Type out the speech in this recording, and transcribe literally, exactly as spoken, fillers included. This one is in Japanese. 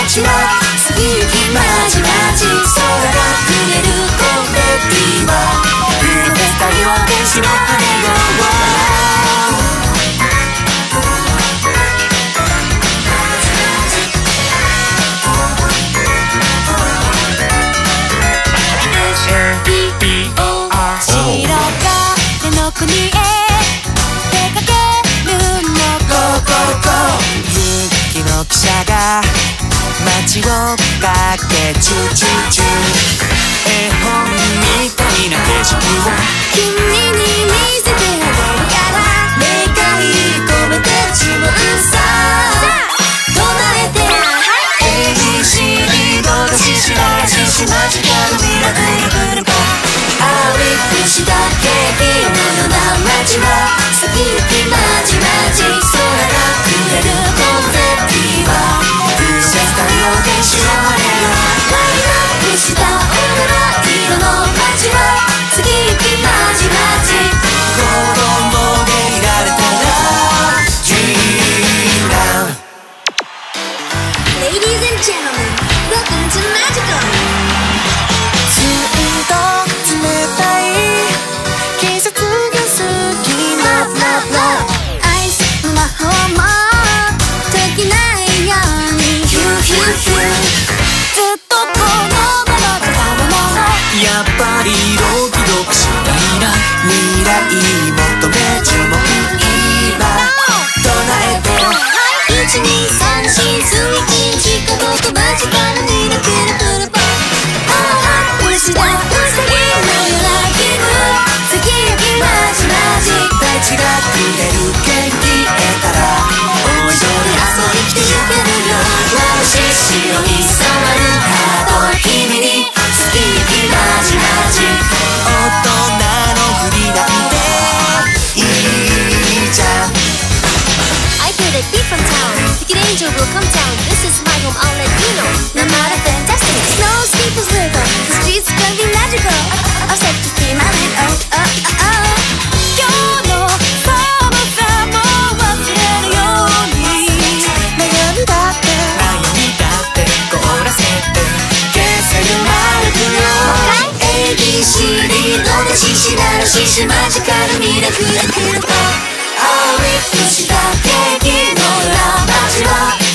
街は過ぎゆきまじまじ、空が触れるコンフェッティはブルーフェスタリオ天使の羽国へ出かけるのゴーゴーゴー、雪の汽車が街を駆けチューチューチュー、絵本みたいな景色を君に見せてあげるから願い込めて自分さ唱えて エービーシーディー どうだししらししマジカルミラクルブルバありふしたケーキのような街は過ぎゆきまじまじ、空が触れるコンフェッティはブルーフェスタリオ天使の羽がライトアップしたオーロラ色の街は過ぎゆきまじまじ、子供でいられたら Dream Now Ladies and gentlemen, welcome to MagiColle。 ずっと冷たい季節が好きなアイスの魔法も解けないようにヒューヒューヒュー、 ずっとこのままじゃダメなの、 やっぱりドキドキしたいな、未来求め注目今唱えていちにさんしスイッチ近くとマジカルミラクルプルパああ牛だウサギのような気分過ぎゆきまじまじ、大地がくれる元気得たら大いそれ遊びに来てゆけるよ、眩しい白に染まるハート君に過ぎゆきまじまじ、大人のふりなんていいじゃん。 I feel that beat from town, Wicked angel will come down. This is my home, I'll let you know. No matter fantastic, snow steeples river, the streets can be magical. I'll set to free my life, oh, oh, oh, oh. 今日の寒さも忘れるように、 悩みだって悩みだって凍らせて消せる魔力よ、 エービーシーディー のだししならししマジカルミラクルクルパありふしたケーキのような街は